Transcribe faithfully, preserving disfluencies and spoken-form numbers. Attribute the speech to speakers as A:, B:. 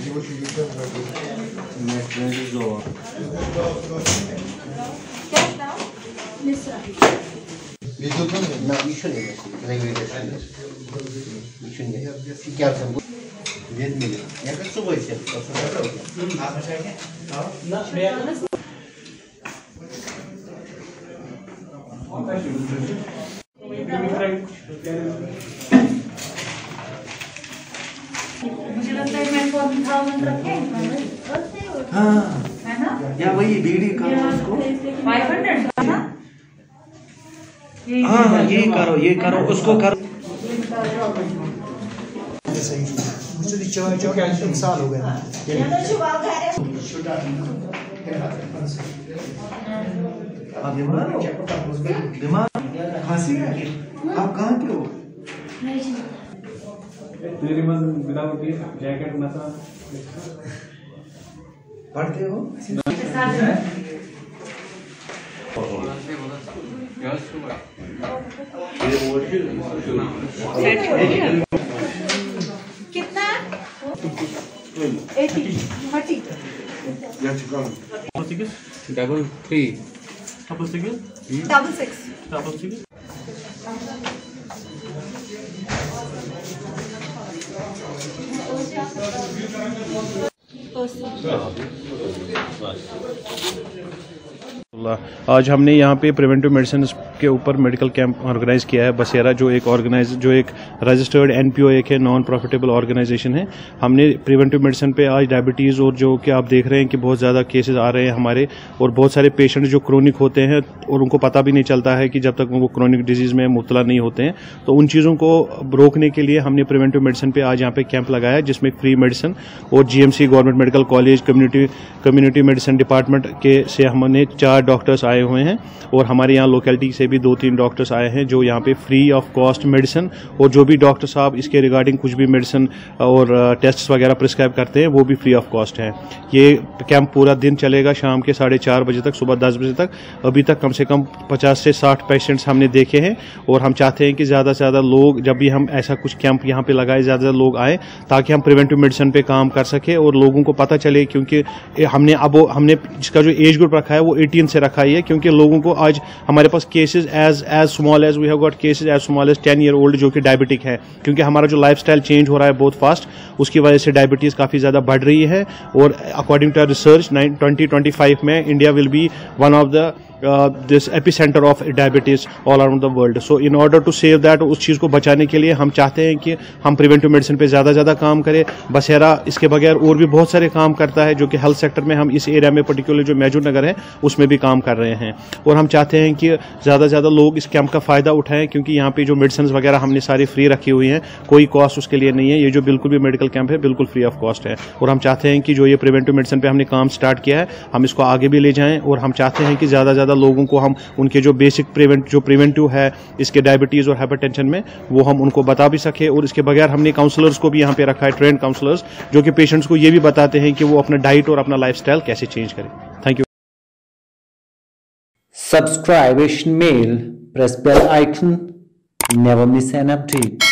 A: मुझे लगता है मैं फोन थाउजेंड रखे
B: हाँ है ना या वही बीडी करो उसको
A: फाइव हंड्रेड ना
B: हाँ ये करो ये करो उसको करो
C: मुझे चाय जो क्या एक साल हो गया
B: आप बीमार हो बीमार खांसी है आप कहाँ पे हो
D: तेरी मन विदाउट जैकेट मसा
B: पढ़ते हो
A: कितना eighty thirty
D: double three double six
A: double six
D: double six
E: आज हमने यहाँ पे प्रिवेंटिव मेडिसिन के ऊपर मेडिकल कैंप ऑर्गेनाइज किया है बसेरा, जो एक ऑर्गेनाइज जो एक रजिस्टर्ड एनपीओ एक है, नॉन प्रॉफिटेबल ऑर्गेनाइजेशन है। हमने प्रिवेंटिव मेडिसिन पे आज डायबिटीज़ और जो कि आप देख रहे हैं कि बहुत ज़्यादा केसेस आ रहे हैं हमारे, और बहुत सारे पेशेंट जो क्रोनिक होते हैं और उनको पता भी नहीं चलता है कि जब तक वो क्रोनिक डिजीज़ में मुब्तला नहीं होते हैं, तो उन चीज़ों को रोकने के लिए हमने प्रिवेंटिव मेडिसिन पे आज यहाँ पे कैंप लगाया, जिसमें फ्री मेडिसिन और GMC government medical college community community medicine department के से हमने चार डॉक्टर्स आए हुए हैं, और हमारे यहाँ लोकेलिटी से भी दो तीन डॉक्टर्स आए हैं जो यहाँ पे फ्री ऑफ कॉस्ट मेडिसिन, और जो भी डॉक्टर साहब इसके रिगार्डिंग कुछ भी मेडिसिन और टेस्ट वगैरह प्रिस्क्राइब करते हैं वो भी फ्री ऑफ कॉस्ट है। ये कैंप पूरा दिन चलेगा, शाम के साढ़े चार बजे तक, सुबह दस बजे तक। अभी तक कम से कम पचास से साठ पेशेंट्स हमने देखे हैं, और हम चाहते हैं कि ज़्यादा से ज़्यादा लोग, जब भी हम ऐसा कुछ कैंप यहाँ पे लगाए, ज़्यादा से ज़्यादा लोग आए ताकि हम प्रिवेंटिव मेडिसिन पे काम कर सके और लोगों को पता चले, क्योंकि हमने अब हमने जिसका जो एज ग्रुप रखा है वो अठारह से रखा है, क्योंकि लोगों को आज हमारे पास cases as as small as we have got cases as small as ten year old जो कि डायबिटिक है, क्योंकि हमारा जो लाइफस्टाइल चेंज हो रहा है बहुत फास्ट, उसकी वजह से डायबिटीज़ काफ़ी ज़्यादा बढ़ रही है। और according to research twenty twenty five में India will be one of the this epicentre of diabetes all around the world. So in order to save that, उस चीज़ को बचाने के लिए हम चाहते हैं कि हम प्रिवेंटिव मेडिसिन पे ज़्यादा ज़्यादा काम करें। बसेरा इसके बगैर और भी बहुत सारे काम करता है जो कि हेल्थ सेक्टर में हम इस एरिया में पर्टिकुलर जो मैजूर नगर है उसमें भी काम कर रहे हैं, और हम चाहते हैं कि ज़्यादा से ज़्यादा लोग इस कैंप का फ़ायदा उठाएं, क्योंकि यहाँ पे जो मेडिसिन वगैरह हमने सारी फ्री रखी हुई हैं, कोई कॉस्ट उसके लिए नहीं है। ये जो बिल्कुल भी मेडिकल कैंप है बिल्कुल फ्री ऑफ कॉस्ट है, और हम चाहते हैं कि जो ये प्रिवेंटिव मेडिसिन पे हमने काम स्टार्ट किया है हम इसको आगे भी ले जाएं, और हम चाहते हैं कि ज़्यादा से ज़्यादा लोगों को हम उनके जो बेसिक प्रिवेंट जो प्रिवेंटिव है इसके डायबिटीज़ और हाइपरटेंशन में वो हम उनको बता भी सके। और इसके बगैर हमने काउंसलर्स को भी यहाँ पे रखा है, ट्रेंड काउंसलर्स, जो कि पेशेंट्स को ये भी बताते हैं कि वो अपना डाइट और अपना लाइफस्टाइल कैसे चेंज करें। Thank you.
F: Subscribe Asian Mail, press bell icon, never miss an update.